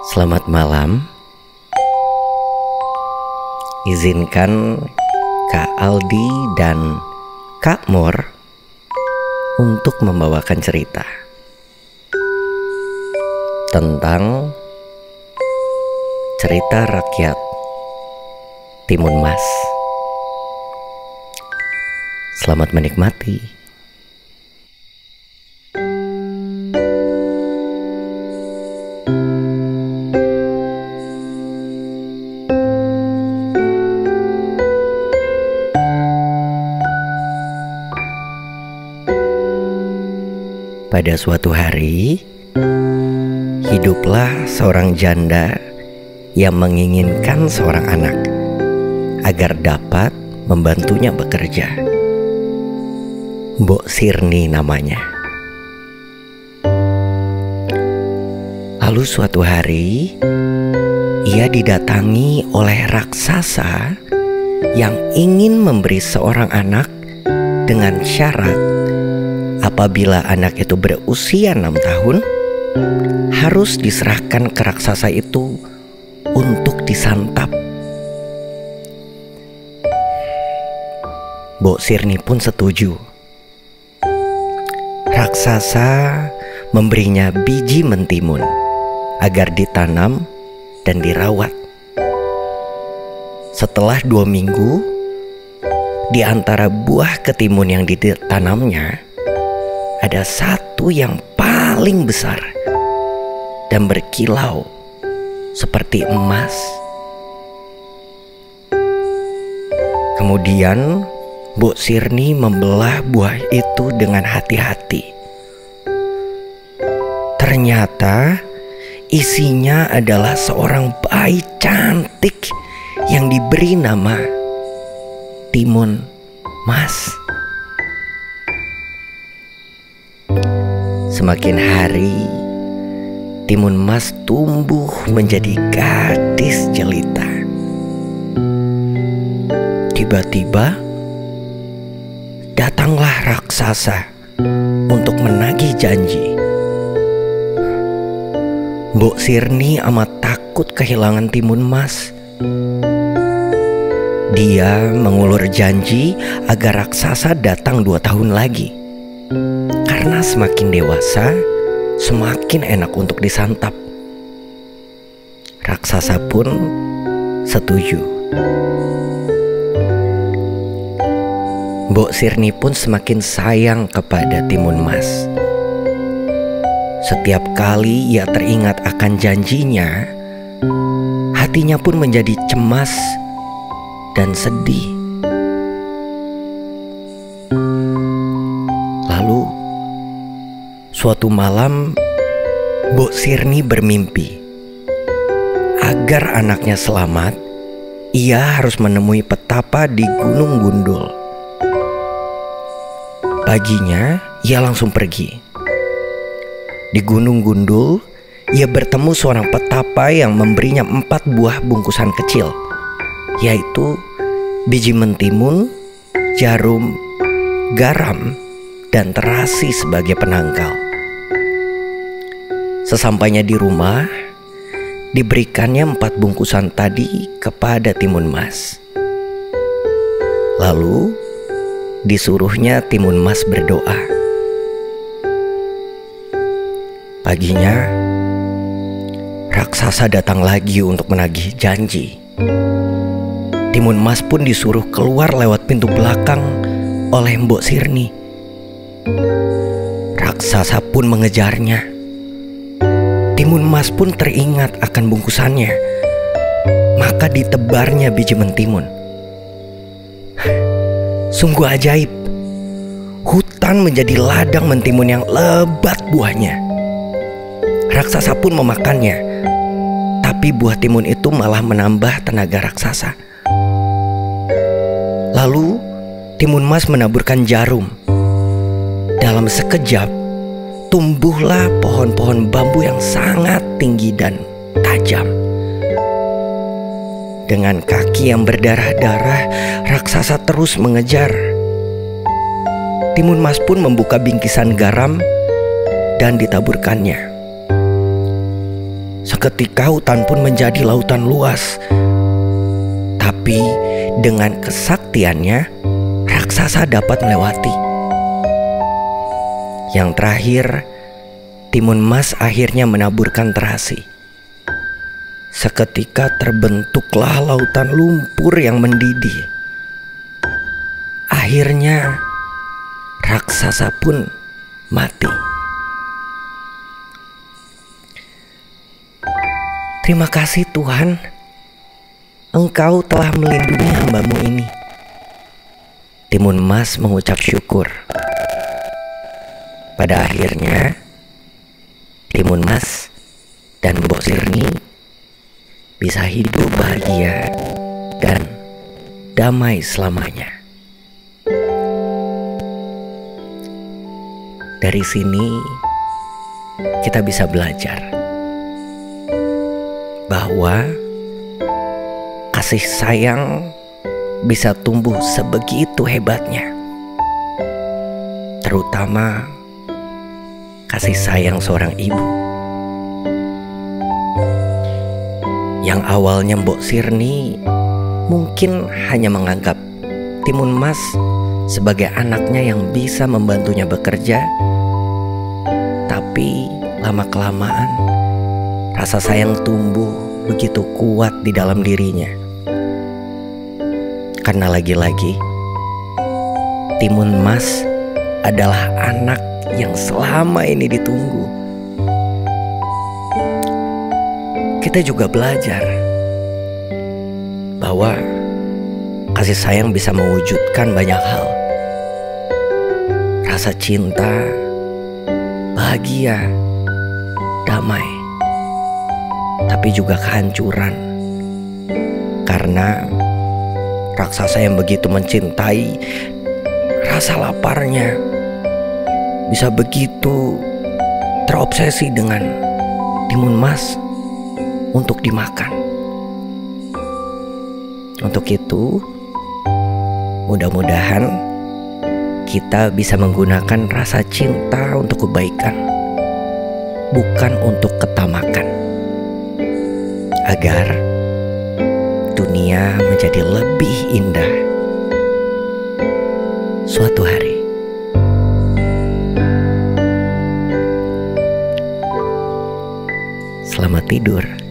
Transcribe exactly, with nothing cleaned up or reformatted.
Selamat malam. Izinkan Kak Aldi dan Kak Mor untuk membawakan cerita tentang cerita rakyat Timun Mas. Selamat menikmati. Pada suatu hari, hiduplah seorang janda yang menginginkan seorang anak agar dapat membantunya bekerja. Mbok Sirni namanya. Lalu suatu hari, ia didatangi oleh raksasa yang ingin memberi seorang anak dengan syarat apabila anak itu berusia enam tahun, harus diserahkan ke raksasa itu untuk disantap. Mbok Sirni pun setuju. Raksasa memberinya biji mentimun agar ditanam dan dirawat. Setelah dua minggu, di antara buah ketimun yang ditanamnya, ada satu yang paling besar dan berkilau seperti emas. Kemudian Mbok Sirni membelah buah itu dengan hati-hati. Ternyata isinya adalah seorang bayi cantik yang diberi nama Timun Mas. Semakin hari, Timun Mas tumbuh menjadi gadis jelita. Tiba-tiba, datanglah raksasa untuk menagih janji. Mbok Sirni amat takut kehilangan Timun Mas. Dia mengulur janji agar raksasa datang dua tahun lagi. Karena semakin dewasa, semakin enak untuk disantap. Raksasa pun setuju. Mbok Sirni pun semakin sayang kepada Timun Mas. Setiap kali ia teringat akan janjinya, hatinya pun menjadi cemas dan sedih. Lalu, suatu malam, Mbok Sirni bermimpi agar anaknya selamat, ia harus menemui petapa di Gunung Gundul. Paginya, ia langsung pergi. Di Gunung Gundul, ia bertemu seorang petapa yang memberinya empat buah bungkusan kecil, yaitu biji mentimun, jarum, garam, dan terasi sebagai penangkal. Sesampainya di rumah, diberikannya empat bungkusan tadi kepada Timun Mas. Lalu disuruhnya Timun Mas berdoa. Paginya, raksasa datang lagi untuk menagih janji. Timun Mas pun disuruh keluar lewat pintu belakang oleh Mbok Sirni. Raksasa pun mengejarnya. Timun Mas pun teringat akan bungkusannya, maka ditebarnya biji mentimun. Sungguh ajaib, hutan menjadi ladang mentimun yang lebat buahnya. Raksasa pun memakannya, tapi buah timun itu malah menambah tenaga raksasa. Lalu Timun Mas menaburkan jarum. Dalam sekejap, tumbuhlah pohon-pohon bambu yang sangat tinggi dan tajam. Dengan kaki yang berdarah-darah, raksasa terus mengejar. Timun Mas pun membuka bingkisan garam dan ditaburkannya. Seketika hutan pun menjadi lautan luas. Tapi dengan kesaktiannya, raksasa dapat melewati. Yang terakhir, Timun Mas akhirnya menaburkan terasi. Seketika terbentuklah lautan lumpur yang mendidih. Akhirnya raksasa pun mati. Terima kasih Tuhan, Engkau telah melindungi hamba-Mu ini. Timun Mas mengucap syukur. Pada akhirnya, Timun Mas dan Mbok Sirni bisa hidup bahagia dan damai selamanya. Dari sini kita bisa belajar bahwa kasih sayang bisa tumbuh sebegitu hebatnya, terutama kasih sayang seorang ibu. Yang awalnya Mbok Sirni mungkin hanya menganggap Timun Mas sebagai anaknya yang bisa membantunya bekerja, tapi lama-kelamaan rasa sayang tumbuh begitu kuat di dalam dirinya. Karena lagi-lagi Timun Mas adalah anak yang selama ini ditunggu. Kita juga belajar bahwa kasih sayang bisa mewujudkan banyak hal. Rasa cinta, bahagia, damai, tapi juga kehancuran. Karena raksasa yang begitu mencintai, rasa laparnya bisa begitu terobsesi dengan Timun Mas untuk dimakan. Untuk itu, mudah-mudahan kita bisa menggunakan rasa cinta untuk kebaikan, bukan untuk ketamakan, agar dunia menjadi lebih indah suatu hari. Selamat tidur.